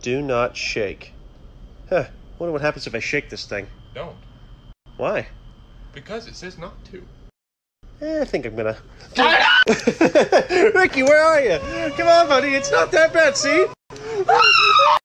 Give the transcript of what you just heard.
do not shake. Huh. Wonder what happens if I shake this thing. Don't. Why? Because it says not to. I think I'm gonna... Ricky, where are you? Come on, buddy. It's not that bad, see?